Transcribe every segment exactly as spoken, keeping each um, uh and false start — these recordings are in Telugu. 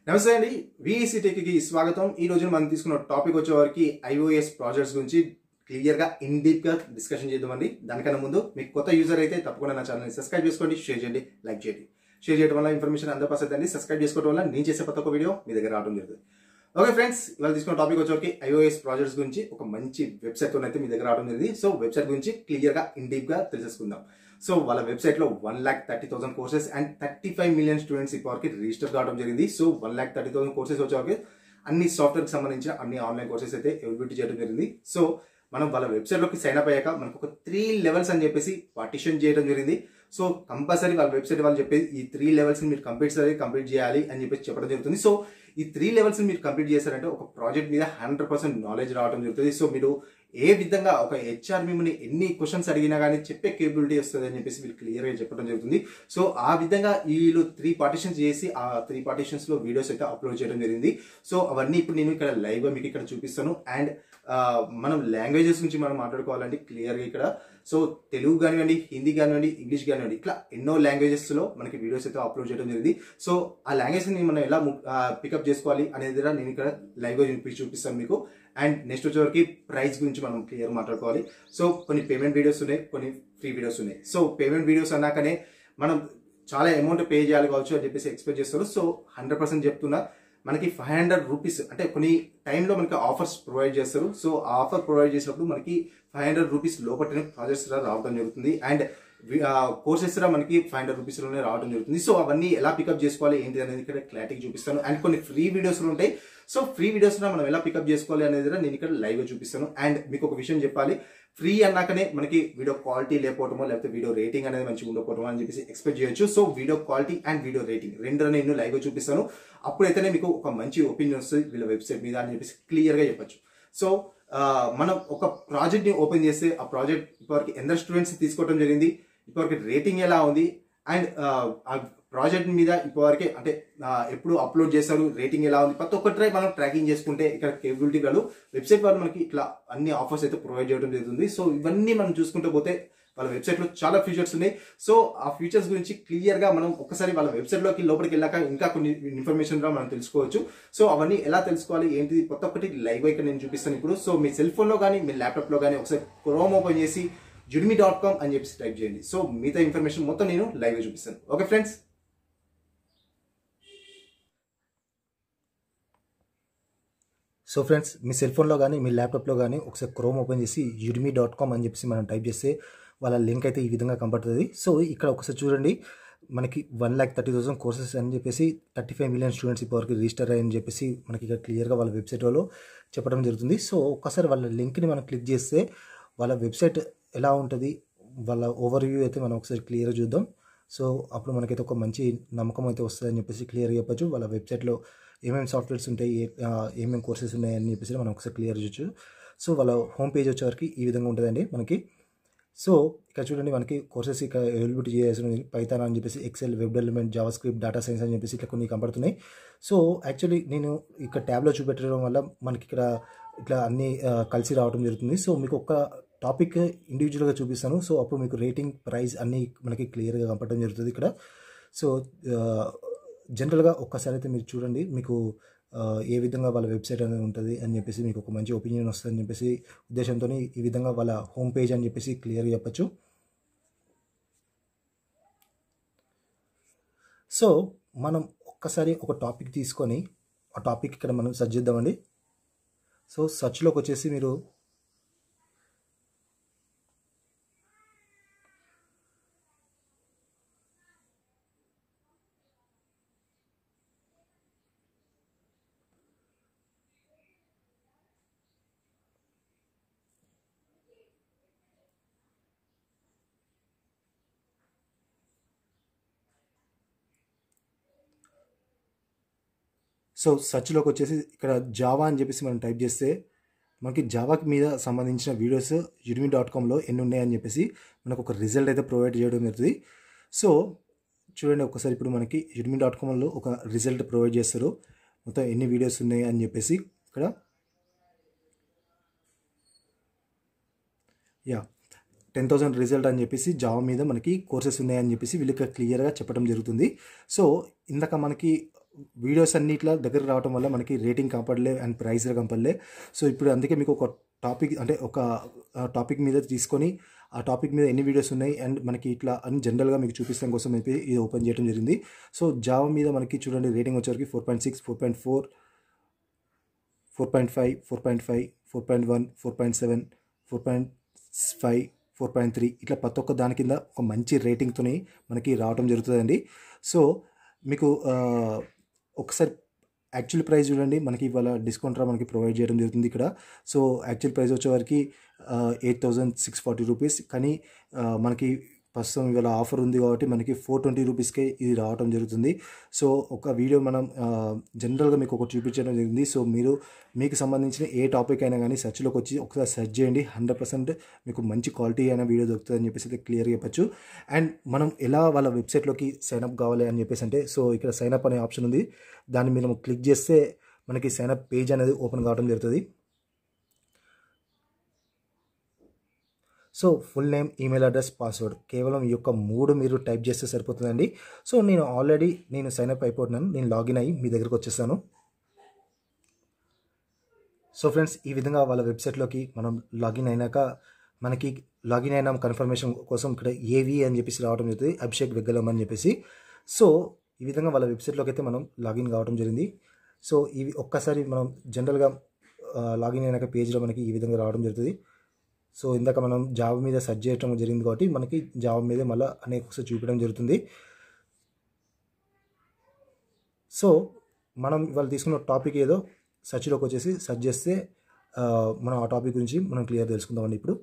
నమస్తే అండి, విఈసి టెక్కి స్వాగతం. ఈ రోజు మనం తీసుకున్న టాపిక్ వచ్చేవారికి ఐఓఎస్ ప్రాజెక్ట్స్ గురించి క్లియర్ గా ఇన్ డీప్ గా డిస్కషన్ చేద్దామండి. దానికన్నా ముందు మీకు కొత్త యూజర్ అయితే తప్పకుండా నా ఛానల్ సబ్స్క్రైబ్ చేసుకోండి, షేర్ చేయండి, లైక్ చేయండి. షేర్ చేయడం వల్ల ఇన్ఫర్మేషన్ అందరూ పాస్ అవుతుంది. సబ్స్క్రైబ్ చేసుకోవడం వల్ల నేను చేసే ప్రతి ఒక్క వీడియో మీ దగ్గర రావడం జరుగుతుంది. ఓకే ఫ్రెండ్స్, ఇవాళ తీసుకున్న టాపిక్ వచ్చేవరకు ఐఓఎస్ ప్రాజెక్ట్స్ గురించి ఒక మంచి వెబ్సైట్ తో అయితే మీ దగ్గర రావడం జరిగింది. సో వెబ్సైట్ గురించి క్లియర్ గా ఇన్ డీప్ గా తెలుసుకుందాం. సో వాళ్ళ వెబ్సైట్ లో one lakh thirty thousand courses and thirty five million students ఇప్పటివరకు రిజిస్టర్ కావడం జరిగింది. So one lakh thirty thousand courses వచ్చేవరకు అన్ని సాఫ్ట్వేర్ కి సంబంధించిన అన్ని ఆన్లైన్ కోర్సెస్ అయితే అవైలబిలిటీ చేయడం జరిగింది. సో మనం వాళ్ళ వెబ్సైట్ లోకి సైన్ అప్ అయ్యాక మనకు ఒక త్రీ లెవెల్స్ అని చెప్పేసి పార్టిషన్ చేయడం జరిగింది. సో కంపల్సరీ వాళ్ళ వెబ్సైట్ వాళ్ళు చెప్పేది ఈ త్రీ లెవెల్స్ మీరు కంపల్సరీ కంప్లీట్ చేయాలి అని చెప్పేసి చెప్పడం జరుగుతుంది. సో ఈ త్రీ లెవెల్స్ మీరు కంప్లీట్ చేశారంటే ఒక ప్రాజెక్ట్ మీద హండ్రెడ్ పర్సెంట్ నాలెడ్జ్ రావడం జరుగుతుంది. సో మీరు ఏ విధంగా ఒక హెచ్ఆర్ మిమ్మల్ని ఎన్ని క్వశ్చన్స్ అడిగినా కానీ చెప్పే కేపబిలిటీ వస్తుంది అని చెప్పేసి వీళ్ళు క్లియర్గా చెప్పడం జరుగుతుంది. సో ఆ విధంగా వీళ్ళు త్రీ పార్టిషన్స్ చేసి ఆ త్రీ పార్టిషన్స్ లో వీడియోస్ అయితే అప్లోడ్ చేయడం జరిగింది. సో అవన్నీ ఇప్పుడు నేను ఇక్కడ లైవ్ గా మీకు ఇక్కడ చూపిస్తాను. అండ్ మనం లాంగ్వేజెస్ నుంచి మనం మాట్లాడుకోవాలంటే క్లియర్గా ఇక్కడ సో తెలుగు కానివ్వండి, హిందీ కానివ్వండి, ఇంగ్లీష్ కానివ్వండి, ఇట్లా ఎన్నో లాంగ్వేజెస్ లో మనకి వీడియోస్ అయితే అప్లోడ్ చేయడం జరిగింది. సో ఆ లాంగ్వేజ్ ని మనం ఎలా పికప్ చేసుకోవాలి అనేది నేను ఇక్కడ లైవ్ గా చూపిస్తాను మీకు. అండ్ నెక్స్ట్ వచ్చేవరకు ప్రైస్ గురించి మనం క్లియర్ మాట్లాడుకోవాలి. సో కొన్ని పేమెంట్ వీడియోస్ ఉన్నాయి, కొన్ని ఫ్రీ వీడియోస్ ఉన్నాయి. సో పేమెంట్ వీడియోస్ అన్నాకనే మనం చాలా అమౌంట్ పే చేయాలి కావచ్చు అని చెప్పేసి ఎక్స్పెక్ట్ చేస్తారు. సో హండ్రెడ్ పర్సెంట్ చెప్తున్నా, మనకి ఫైవ్ హండ్రెడ్ రూపీస్ అంటే కొన్ని టైంలో మనకి ఆఫర్స్ ప్రొవైడ్ చేస్తారు. సో ఆ ఆఫర్ ప్రొవైడ్ చేసినప్పుడు మనకి ఫైవ్ హండ్రెడ్ రూపీస్ లోపల ప్రాజెక్ట్స్ రావడం జరుగుతుంది. అండ్ కోర్సెస్ మనకి ఫైవ్ హండ్రెడ్ రూపీస్ లోనే రావడం జరుగుతుంది. సో అవన్నీ ఎలా పికప్ చేసుకోవాలి ఏంటి అనేది ఇక్కడ క్లారిటీ చూపిస్తాను. అండ్ కొన్ని ఫ్రీ వీడియోస్ ఉంటాయి. సో ఫ్రీ వీడియోస్ మనం ఎలా పికప్ చేసుకోవాలి అనేది నేను ఇక్కడ లైవ్ గా చూపిస్తాను. అండ్ మీకు ఒక విషయం చెప్పాలి, ఫ్రీ అన్నాకనే మనకి వీడియో క్వాలిటీ లేకపోవటమో లేకపోతే వీడియో రేటింగ్ అనేది మంచిగా ఉండకపోవటమో అని చెప్పేసి ఎక్స్పెక్ట్ చేయొచ్చు. So video quality and video rating రెండు నేను లైవ్ గా చూపిస్తాను. అప్పుడైతేనే మీకు ఒక మంచి ఒపీనియన్ వస్తుంది వీళ్ళ వెబ్సైట్ మీద అని చెప్పేసి క్లియర్ గా చెప్పొచ్చు. సో మనం ఒక ప్రాజెక్ట్ ని ఓపెన్ చేస్తే ఆ ప్రాజెక్ట్ ఇప్పటివరకు ఎంత స్టూడెంట్స్ తీసుకోవడం జరిగింది, ఇప్పటివరకు రేటింగ్ ఎలా ఉంది, అండ్ ఆ ప్రాజెక్ట్ మీద ఇప్పటివరకే అంటే ఎప్పుడు అప్లోడ్ చేస్తారు, రేటింగ్ ఎలా ఉంది, ప్రతి ఒక్కటి మనం ట్రాకింగ్ చేసుకుంటే ఇక్కడ కేపబిలిటీ వాళ్ళు వెబ్సైట్ వాళ్ళు మనకి ఇట్లా అన్ని ఆఫర్స్ అయితే ప్రొవైడ్ చేయడం జరుగుతుంది. సో ఇవన్నీ మనం చూసుకుంటూ పోతే వాళ్ళ వెబ్సైట్ లో చాలా ఫీచర్స్ ఉన్నాయి. సో ఆ ఫీచర్స్ గురించి క్లియర్ గా మనం ఒకసారి వాళ్ళ వెబ్సైట్ లోకి లోపలికి వెళ్ళాక ఇంకా కొన్ని ఇన్ఫర్మేషన్ మనం తెలుసుకోవచ్చు. సో అవన్నీ ఎలా తెలుసుకోవాలి ఏంటిది కొత్త ఒక్కటి లైవ్ గా ఇక్కడ నేను చూపిస్తాను ఇప్పుడు. సో మీ సెల్ ఫోన్ లో కానీ మీ ల్యాప్టాప్ లో కానీ ఒకసారి క్రోమ్ ఓపెన్ చేసి జుడిమి డాట్ కామ్ అని చెప్పేసి టైప్ చేయండి. సో మిగతా ఇన్ఫర్మేషన్ మొత్తం నేను లైవ్ గా చూపిస్తాను. ఓకే ఫ్రెండ్స్, సో ఫ్రెండ్స్ మీ సెల్ ఫోన్లో కానీ మీ ల్యాప్టాప్లో కానీ ఒకసారి క్రోమ్ ఓపెన్ చేసి యుడిమి డాట్ కామ్ అని చెప్పేసి మనం టైప్ చేస్తే వాళ్ళ లింక్ అయితే ఈ విధంగా కనపడుతుంది. సో ఇక్కడ ఒకసారి చూడండి, మనకి one lakh thirty thousand courses అని చెప్పేసి థర్టీ ఫైవ్ మిలియన్ స్టూడెంట్స్ ఇప్పటివరకు రిజిస్టర్ అయ్యని చెప్పేసి మనకి ఇక్కడ క్లియర్గా వాళ్ళ వెబ్సైట్లో చెప్పడం జరుగుతుంది. సో ఒక్కసారి వాళ్ళ లింక్ని మనం క్లిక్ చేస్తే వాళ్ళ వెబ్సైట్ ఎలా ఉంటుంది, వాళ్ళ ఓవర్ వ్యూ అయితే మనం ఒకసారి క్లియర్గా చూద్దాం. సో అప్పుడు మనకైతే ఒక మంచి నమ్మకం అయితే వస్తుంది అని చెప్పేసి క్లియర్గా చెప్పచ్చు. వాళ్ళ వెబ్సైట్లో ఏమేమి సాఫ్ట్వేర్స్ ఉంటాయి, ఏమేమి కోర్సెస్ ఉన్నాయి అని చెప్పేసి మనం ఒకసారి క్లియర్ చేయొచ్చు. సో వాళ్ళ హోమ్ పేజ్ వచ్చేవరకు ఈ విధంగా ఉంటుందండి మనకి. సో ఇక్కడ చూడండి, మనకి కోర్సెస్ ఇక్కడ అవైలబిలిటీ చేయాల్సిన పైథాన్ అని చెప్పేసి, Excel, web development, JavaScript, data science అని చెప్పేసి ఇట్లా కొన్ని కనపడుతున్నాయి. సో యాక్చువల్లీ నేను ఇక్కడ ట్యాబ్లో చూపెట్టడం వల్ల మనకి ఇక్కడ ఇట్లా అన్నీ కలిసి రావడం జరుగుతుంది. సో మీకు ఒక టాపిక్ ఇండివిజువల్గా చూపిస్తాను. సో అప్పుడు మీకు రేటింగ్, ప్రైస్ అన్నీ మనకి క్లియర్గా కనపడడం జరుగుతుంది ఇక్కడ. సో జనరల్గా ఒక్కసారి అయితే మీరు చూడండి, మీకు ఏ విధంగా వాళ్ళ వెబ్సైట్ అనేది ఉంటుంది అని చెప్పేసి మీకు ఒక మంచి ఒపీనియన్ వస్తుంది అని చెప్పేసి ఉద్దేశంతో ఈ విధంగా వాళ్ళ హోమ్ పేజ్ అని చెప్పేసి క్లియర్గా చెప్పచ్చు. సో మనం ఒక్కసారి ఒక టాపిక్ తీసుకొని ఆ టాపిక్ ఇక్కడ మనం సెర్చ్ చేద్దామండి. సో సెర్చ్లోకి వచ్చేసి మీరు సో సర్చ్లోకి వచ్చేసి ఇక్కడ జావా అని చెప్పేసి మనం టైప్ చేస్తే మనకి జావా మీద సంబంధించిన వీడియోస్ యుడిమి డాట్ కామ్లో ఎన్ని ఉన్నాయని చెప్పేసి మనకు ఒక రిజల్ట్ అయితే ప్రొవైడ్ చేయడం జరుగుతుంది. సో చూడండి ఒకసారి ఇప్పుడు మనకి యుడిమి డాట్ కామ్లో ఒక రిజల్ట్ ప్రొవైడ్ చేస్తారు, మొత్తం ఎన్ని వీడియోస్ ఉన్నాయి అని చెప్పేసి ఇక్కడ. యా టెన్ థౌసండ్ రిజల్ట్ అని చెప్పేసి జావా మీద మనకి కోర్సెస్ ఉన్నాయని చెప్పేసి వీళ్ళకి క్లియర్గా చెప్పడం జరుగుతుంది. సో ఇందాక మనకి వీడియోస్ అన్నిట్లా దగ్గర రావడం వల్ల మనకి రేటింగ్ కంపడలే అండ్ ప్రైస్ కంపడలే. సో ఇప్పుడు అందుకే మీకు ఒక టాపిక్ అంటే ఒక టాపిక్ మీద తీసుకొని ఆ టాపిక్ మీద ఎన్ని వీడియోస్ ఉన్నాయి అండ్ మనకి ఇట్లా అని జనరల్గా మీకు చూపించడం కోసం అయితే ఇది ఓపెన్ చేయడం జరిగింది. సో జావా మీద మనకి చూడండి రేటింగ్ వచ్చేసరికి four point six four point four four point five four point five four point one four point seven four point five four point three ఇట్లా ప్రతి ఒక్క దాని కింద ఒక మంచి రేటింగ్తోని మనకి రావడం జరుగుతుందండి. సో మీకు ఒకసారి యాక్చువల్ ప్రైస్ చూడండి, మనకి ఇవాళ డిస్కౌంట్ రా మనకి ప్రొవైడ్ చేయడం జరుగుతుంది ఇక్కడ. సో యాక్చువల్ ప్రైస్ వచ్చేవారికి eight thousand six forty rupees, కానీ మనకి ప్రస్తుతం ఇవాళ ఆఫర్ ఉంది కాబట్టి మనకి ఫోర్ ట్వంటీ రూపీస్కే ఇది రావడం జరుగుతుంది. సో ఒక వీడియో మనం జనరల్గా మీకు ఒకటి చూపించడం జరిగింది. సో మీరు మీకు సంబంధించిన ఏ టాపిక్ అయినా కానీ సెర్చ్లోకి వచ్చి ఒకసారి సెర్చ్ చేయండి, హండ్రెడ్ పర్సెంట్ మీకు మంచి క్వాలిటీ అయిన వీడియో దొరుకుతుంది అని చెప్పేసి అయితే క్లియర్గా చెప్పచ్చు. అండ్ మనం ఎలా వాళ్ళ వెబ్సైట్లోకి సైన్అప్ కావాలి అని చెప్పేసి అంటే, సో ఇక్కడ సైన్అప్ అనే ఆప్షన్ ఉంది, దాన్ని మీరు క్లిక్ చేస్తే మనకి సైన్అప్ పేజ్ అనేది ఓపెన్ కావడం జరుగుతుంది. So full name, email address, password కేవలం ఈ యొక్క మూడు మీరు టైప్ చేస్తే సరిపోతుందండి. సో నేను ఆల్రెడీ నేను సైన్అప్ అయిపోతున్నాను, నేను లాగిన్ అయ్యి మీ దగ్గరకు వచ్చేసాను. సో ఫ్రెండ్స్, ఈ విధంగా వాళ్ళ వెబ్సైట్లోకి మనం లాగిన్ అయినాక మనకి లాగిన్ అయిన కన్ఫర్మేషన్ కోసం ఇక్కడ ఏవి అని చెప్పేసి రావడం జరుగుతుంది, అభిషేక్ వెగ్గలం అని చెప్పేసి. సో ఈ విధంగా వాళ్ళ వెబ్సైట్లోకి అయితే మనం లాగిన్ కావడం జరిగింది. సో ఇవి ఒక్కసారి మనం జనరల్గా లాగిన్ అయినాక పేజ్లో మనకి ఈ విధంగా రావడం జరుగుతుంది. సో ఇందాక మనం జాబ్ మీద సెర్చ్ చేయడం జరిగింది కాబట్టి మనకి జాబ్ మీద మళ్ళీ అనేక చూపించడం జరుగుతుంది. సో మనం ఇవాళ తీసుకున్న టాపిక్ ఏదో సెర్చ్లోకి వచ్చేసి సెర్చ్ చేస్తే మనం ఆ టాపిక్ గురించి మనం క్లియర్ తెలుసుకుందామండి ఇప్పుడు.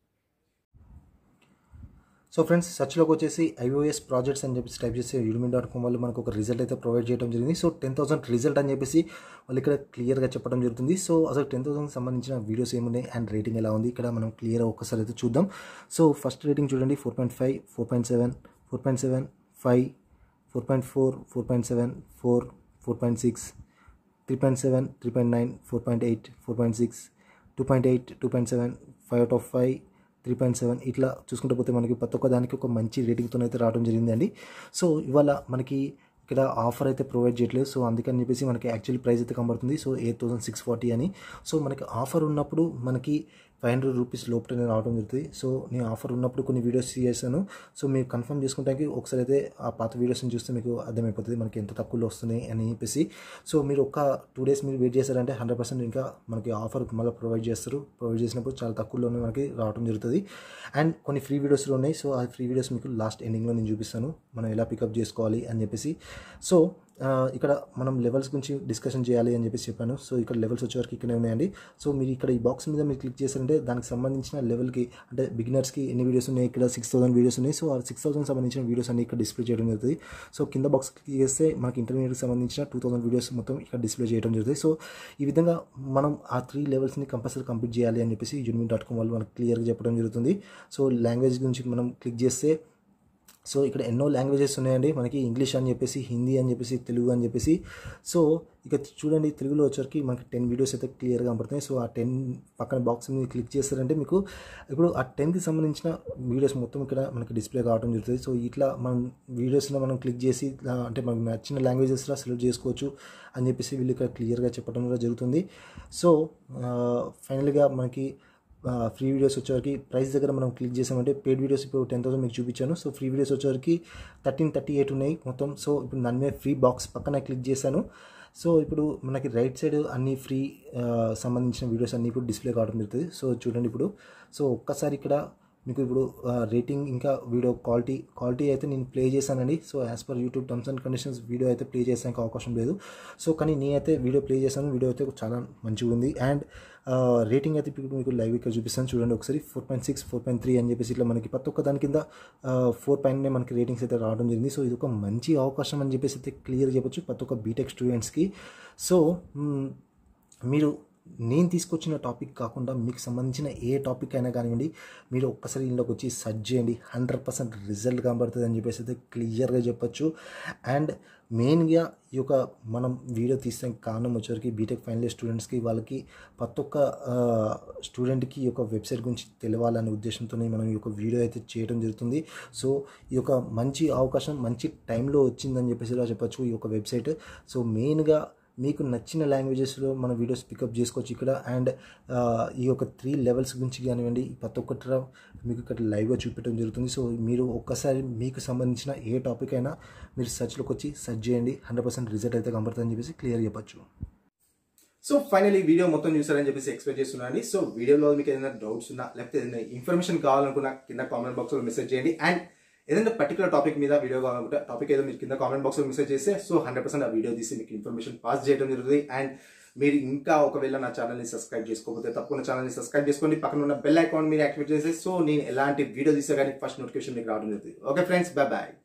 సో ఫ్రెండ్స్, సెర్చ్లోకి వచ్చేసి ఐఓఎస్ ప్రాజెక్ట్స్ అని చెప్పేసి టైప్ చేస్తే యూడమీ డాట్ కామ్ వాళ్ళు మనకు ఒక రిజల్ట్ అయితే ప్రొవైడ్ చేయడం జరిగింది. సో టెన్ థౌసండ్ రిజల్ట్ అని చెప్పేసి వాళ్ళు ఇక్కడ క్లియర్గా చెప్పడం జరుగుతుంది. సో అసలు టెన్ థౌసండ్ సంబంధించిన వీడియోస్ ఏమున్నాయి అండ్ రేటింగ్ ఎలా ఉంది ఇక్కడ మనం క్లియర్గా ఒక్కసారి అయితే చూద్దాం. సో ఫస్ట్ రేటింగ్ చూడండి, four point five four point seven four point seven five four point four four point seven four four point six three point seven three point nine four point eight four point six two point eight two point seven five out of five three point seven ఇట్లా చూసుకుంటూ పోతే మనకి ప్రతి ఒక్క దానికి ఒక మంచి రేటింగ్తో అయితే రావడం జరిగిందండి. సో ఇవాళ మనకి ఇక్కడ ఆఫర్ అయితే ప్రొవైడ్ చేయట్లేదు, సో అందుకని చెప్పేసి మనకి యాక్చువల్ ప్రైస్ అయితే కనబడుతుంది. So eight thousand six forty అని. సో మనకి ఆఫర్ ఉన్నప్పుడు మనకి ఫైవ్ హండ్రెడ్ రూపీస్ లోపలనే రావడం జరుగుతుంది. సో నేను ఆఫర్ ఉన్నప్పుడు కొన్ని వీడియోస్ చేశాను. సో మీరు కన్ఫర్మ్ చేసుకుంటానికి ఒకసారి అయితే ఆ పాత వీడియోస్ని చూస్తే మీకు అర్థమైపోతుంది మనకి ఎంత తక్కువలో వస్తున్నాయి అని చెప్పేసి. సో మీరు ఒక టూ డేస్ మీరు వెయిట్ చేశారంటే హండ్రెడ్ పర్సెంట్ ఇంకా మనకి ఆఫర్ మళ్ళీ ప్రొవైడ్ చేస్తారు. ప్రొవైడ్ చేసినప్పుడు చాలా తక్కువలోనే మనకి రావడం జరుగుతుంది. అండ్ కొన్ని ఫ్రీ వీడియోస్లో ఉన్నాయి. సో ఆ ఫ్రీ వీడియోస్ మీకు లాస్ట్ ఎండింగ్లో నేను చూపిస్తాను మనం ఎలా పికప్ చేసుకోవాలి అని చెప్పేసి. సో ఇక్కడ మనం లెవెల్స్ గురించి డిస్కషన్ చేయాలి అని చెప్పేసి చెప్పాను. సో ఇక్కడ లెవెల్స్ వచ్చేవరకు ఇక్కడే ఉన్నాయండి. సో మీరు ఇక్కడ ఈ బాక్స్ మీద మీరు క్లిక్ చేశారంటే దానికి సంబంధించిన లెవెల్కి అంటే బిగినర్స్కి ఎన్ని వీడియోస్ ఉన్నాయి, ఇక్కడ సిక్స్ థౌసండ్ వీడియోస్ ఉన్నాయి. సో ఆ సిక్స్ థౌసండ్ సంబంధించిన వీడియోస్ అన్ని ఇక్కడ డిస్ప్లే చేయడం జరుగుతుంది. సో కింద బాక్స్ క్లిక్ చేస్తే మనకి ఇంటర్మీడియట్కి సంబంధించిన టూ థౌసండ్ వీడియోస్ మొత్తం ఇక్కడ డిస్ప్లే చేయడం జరుగుతుంది. సో ఈ విధంగా మనం ఆ త్రీ లెవెల్స్ని కంపల్సరీ కంప్లీట్ చేయాలి అని చెప్పేసి యూడమీ డాట్ కామ్ వాళ్ళు మనకు క్లియర్గా చెప్పడం జరుగుతుంది. సో లాంగ్వేజ్ గురించి మనం క్లిక్ చేస్తే సో ఇక్కడ ఎన్నో లాంగ్వేజెస్ ఉన్నాయండి మనకి, ఇంగ్లీష్ అని చెప్పేసి, హిందీ అని చెప్పేసి, తెలుగు అని చెప్పేసి. సో ఇక చూడండి తెలుగులో వచ్చరికి మనకి టెన్ వీడియోస్ అయితే క్లియర్గా కనపడుతున్నాయి. సో ఆ టెన్ పక్కన బాక్స్ మీద క్లిక్ చేస్తారంటే మీకు ఇప్పుడు ఆ టెన్కి సంబంధించిన వీడియోస్ మొత్తం ఇక్కడ మనకి డిస్ప్లే కావడం జరుగుతుంది. సో ఇట్లా మనం వీడియోస్లో మనం క్లిక్ చేసి అంటే మనకు నచ్చిన లాంగ్వేజెస్లో సెలెక్ట్ చేసుకోవచ్చు అని చెప్పేసి వీళ్ళు ఇక్కడ క్లియర్గా చెప్పడం కూడా జరుగుతుంది. సో ఫైనల్గా మనకి ఫ్రీ వీడియోస్ వచ్చేవరకు ప్రైస్ దగ్గర మనం క్లిక్ చేసామంటే పెయిడ్ వీడియోస్ ఇప్పుడు టెన్ థౌసండ్ మీకు చూపించాను. సో ఫ్రీ వీడియోస్ వచ్చేవరకు థర్టీన్ థర్టీ ఎయిట్ ఉన్నాయి మొత్తం. సో ఇప్పుడు దాని మీద ఫ్రీ బాక్స్ పక్కన క్లిక్ చేశాను. సో ఇప్పుడు మనకి రైట్ సైడ్ అన్ని ఫ్రీ సంబంధించిన వీడియోస్ అన్నీ ఇప్పుడు డిస్ప్లే కావడం జరుగుతుంది. సో చూడండి ఇప్పుడు. సో ఒక్కసారి ఇక్కడ మీకు ఇప్పుడు రేటింగ్ ఇంకా వీడియో క్వాలిటీ క్వాలిటీ అయితే నేను ప్లే చేశానండి. So as per YouTube terms and conditions video అయితే ప్లే చేసానికి అవకాశం లేదు. సో కానీ నేనైతే వీడియో ప్లే చేశాను, వీడియో అయితే చాలా మంచిగా ఉంది. అండ్ రేటింగ్ అయితే ఇప్పుడు మీకు లైవ్ ఇక్కడ చూపిస్తాను చూడండి ఒకసారి. Four point six four point three అని చెప్పేసి ఇట్లా మనకి ప్రతి ఒక్క దాని కింద ఫోర్ పైన మనకి రేటింగ్స్ అయితే రావడం జరిగింది. సో ఇది ఒక మంచి అవకాశం అని చెప్పేసి అయితే క్లియర్ చెప్పొచ్చు ప్రతి ఒక్క బీటెక్ స్టూడెంట్స్కి. సో మీరు నేను తీసుకొచ్చిన టాపిక్ కాకుండా మీకు సంబంధించిన ఏ టాపిక్ అయినా కానివ్వండి, మీరు ఒక్కసారి ఇంట్లోకి వచ్చి సెర్చ్ చేయండి, హండ్రెడ్ పర్సెంట్ రిజల్ట్ కనబడుతుంది అని చెప్పేసి అయితే క్లియర్గా చెప్పొచ్చు. అండ్ మెయిన్గా ఈ యొక్క మనం వీడియో తీసే కారణం వచ్చేసరికి బీటెక్ ఫైనల్ ఇయర్ స్టూడెంట్స్కి వాళ్ళకి ప్రతి ఒక్క స్టూడెంట్కి ఈ యొక్క వెబ్సైట్ గురించి తెలియాలనే ఉద్దేశంతో మనం ఈ యొక్క వీడియో అయితే చేయడం జరుగుతుంది. సో ఈ యొక్క మంచి అవకాశం మంచి టైంలో వచ్చిందని చెప్పేసి ఇలా చెప్పచ్చు ఈ యొక్క వెబ్సైట్. సో మెయిన్గా మీకు నచ్చిన లాంగ్వేజెస్లో మన వీడియోస్ పికప్ చేసుకోవచ్చు ఇక్కడ. అండ్ ఈ యొక్క త్రీ లెవెల్స్ గురించి కానివ్వండి ప్రతి ఒక్కటి మీకు ఇక్కడ లైవ్గా చూపించడం జరుగుతుంది. సో మీరు ఒక్కసారి మీకు సంబంధించిన ఏ టాపిక్ అయినా మీరు సర్చ్లోకి వచ్చి సెర్చ్ చేయండి, హండ్రెడ్ పర్సెంట్ రిజల్ట్ అయితే కనబడుతుందని చెప్పేసి క్లియర్ చెప్పచ్చు. సో ఫైనలీ వీడియో మొత్తం చూసారని చెప్పేసి ఎక్స్పెక్ట్ చేస్తున్నాను. సో వీడియోలో మీకు ఏదైనా డౌట్స్ ఉన్నా లేకపోతే ఏదైనా ఇన్ఫర్మేషన్ కావాలనుకున్నా కింద కామెంట్ బాక్స్లో మెసేజ్ చేయండి. అండ్ ఏదైనా పర్టికులర్ టాపిక్ మీద వీడియో కావాలనుకుంటే టాపిక్ ఏదో మీరు కింద కామెంట్ బాక్స్లో మెసేజ్ చేస్తే సో హండ్రెడ్ పర్సెంట్ ఆ వీడియో తీసి మీకు ఇన్ఫర్మేషన్ పాస్ చేయడం జరుగుతుంది. అండ్ మీరు ఇంకా ఒకవేళ నా ఛానల్ని సబ్స్క్రైబ్ చేసుకోకపోతే తప్పకుండా ఛానల్ని సబ్స్క్రైబ్ చేసుకోండి, పక్కన ఉన్న బెల్ ఐకాన్ మీరు యాక్టివేట్ చేస్తే సో నేను ఎలాంటి వీడియో తీసే కానీ ఫస్ట్ నోటిఫికేషన్ మీకు రావడం జరుగుతుంది. Okay friends, bye bye.